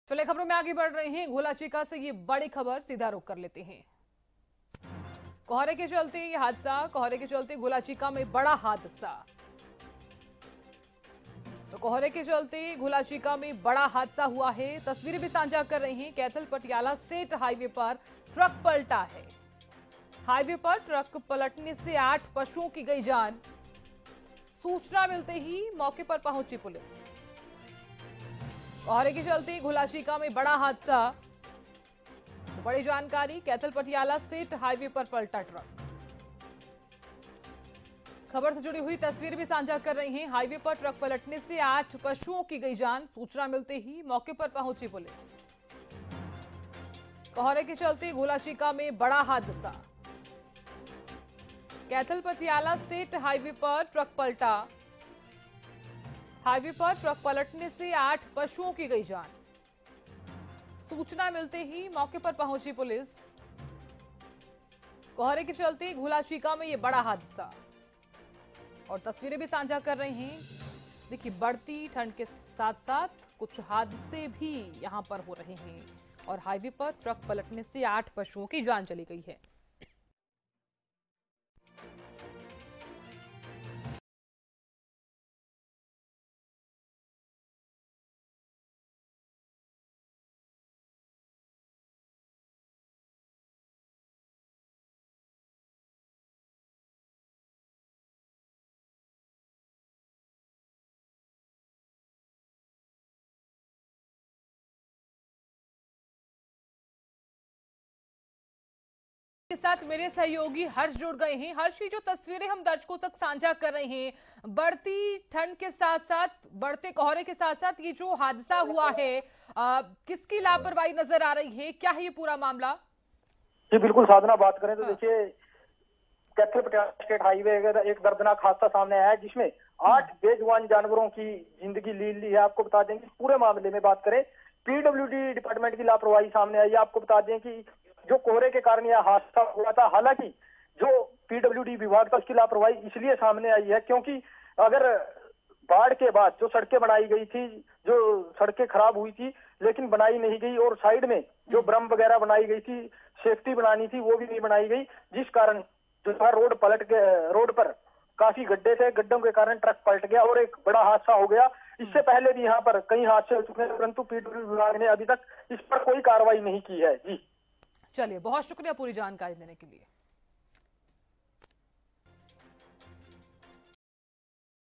चले खबरों में आगे बढ़ रहे हैं। घोला चीका से ये बड़ी खबर सीधा रुख कर लेते हैं। कोहरे के चलते ये हादसा, कोहरे के चलते घोला चीका में बड़ा हादसा। तो कोहरे के चलते घोला चीका में बड़ा हादसा हुआ है। तस्वीरें भी साझा कर रहे हैं। कैथल पटियाला स्टेट हाईवे पर ट्रक पलटा है। हाईवे पर ट्रक पलटने से 8 पशुओं की गई जान। सूचना मिलते ही मौके पर पहुंची पुलिस। कोहरे के चलते घोला चीका में बड़ा हादसा। तो बड़ी जानकारी, कैथल पटियाला स्टेट हाईवे पर पलटा ट्रक। खबर से जुड़ी हुई तस्वीर भी साझा कर रही हैं। हाईवे पर ट्रक पलटने से 8 पशुओं की गई जान। सूचना मिलते ही मौके पर पहुंची पुलिस। कोहरे के चलते घोला चीका में बड़ा हादसा। कैथल पटियाला स्टेट हाईवे पर ट्रक पलटा। हाईवे पर ट्रक पलटने से 8 पशुओं की गई जान। सूचना मिलते ही मौके पर पहुंची पुलिस। कोहरे के चलते घोला चीका में यह बड़ा हादसा। और तस्वीरें भी साझा कर रहे हैं। देखिए, बढ़ती ठंड के साथ साथ कुछ हादसे भी यहां पर हो रहे हैं। और हाईवे पर ट्रक पलटने से 8 पशुओं की जान चली गई है। के साथ मेरे सहयोगी हर्ष जुड़ गए हैं। हर्ष, की जो तस्वीरें हम दर्शकों तक साझा कर रहे हैं, बढ़ती ठंड के साथ साथ, बढ़ते कोहरे के साथ साथ ये जो हादसा हुआ है, किसकी लापरवाही नजर आ रही है? क्या है ये पूरा मामला? जी बिल्कुल साधना, बात करें तो हाँ। देखिए, कैथल पटियाला स्टेट हाईवे एक दर्दनाक हादसा सामने आया है जिसमें 8 बेजुबान जानवरों की जिंदगी ली ली है। आपको बता दें कि पूरे मामले में बात करें, पीडब्ल्यूडी डिपार्टमेंट की लापरवाही सामने आई है। आपको बता दें कि जो कोहरे के कारण यह हादसा हुआ था, हालांकि जो पीडब्ल्यूडी विभाग था उसकी लापरवाही इसलिए सामने आई है क्योंकि अगर बाढ़ के बाद जो सड़कें बनाई गई थी, जो सड़कें खराब हुई थी लेकिन बनाई नहीं गई, और साइड में जो ब्रम वगैरह बनाई गई थी, सेफ्टी बनानी थी, वो भी नहीं बनाई गई, जिस कारण जो था रोड पर काफी गड्ढे थे। गड्ढों के कारण ट्रक पलट गया और एक बड़ा हादसा हो गया। इससे पहले भी यहाँ पर कई हादसे हो चुके हैं, परंतु पीडब्ल्यूडी विभाग ने अभी तक इस पर कोई कार्रवाई नहीं की है। जी चलिए, बहुत शुक्रिया पूरी जानकारी देने के लिए।